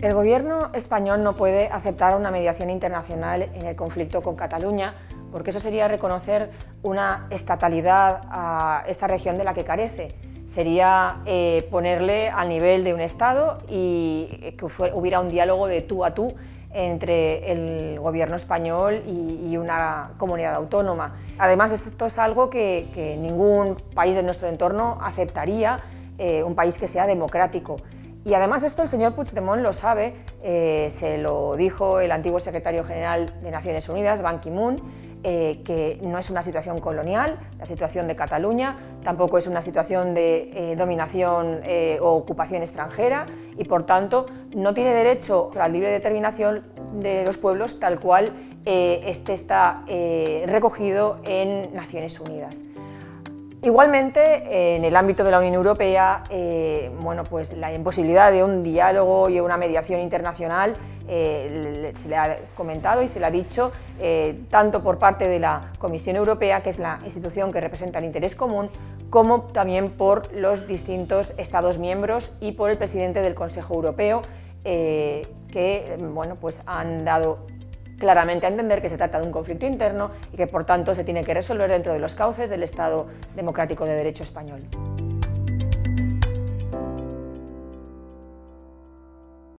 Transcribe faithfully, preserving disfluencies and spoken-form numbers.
El gobierno español no puede aceptar una mediación internacional en el conflicto con Cataluña, porque eso sería reconocer una estatalidad a esta región de la que carece. Sería eh, ponerle al nivel de un Estado y que fue, hubiera un diálogo de tú a tú entre el gobierno español y, y una comunidad autónoma. Además, esto es algo que, que ningún país de nuestro entorno aceptaría, eh, un país que sea democrático. Y además esto el señor Puigdemont lo sabe, eh, se lo dijo el antiguo secretario general de Naciones Unidas, Ban Ki-moon, eh, que no es una situación colonial, la situación de Cataluña, tampoco es una situación de eh, dominación eh, o ocupación extranjera y por tanto no tiene derecho a la libre determinación de los pueblos tal cual eh, este está eh, recogido en Naciones Unidas. Igualmente, en el ámbito de la Unión Europea, eh, bueno, pues la imposibilidad de un diálogo y una mediación internacional eh, se le ha comentado y se le ha dicho eh, tanto por parte de la Comisión Europea, que es la institución que representa el interés común, como también por los distintos Estados miembros y por el presidente del Consejo Europeo, eh, que bueno, pues han dado claramente a entender que se trata de un conflicto interno y que por tanto se tiene que resolver dentro de los cauces del Estado democrático de derecho español.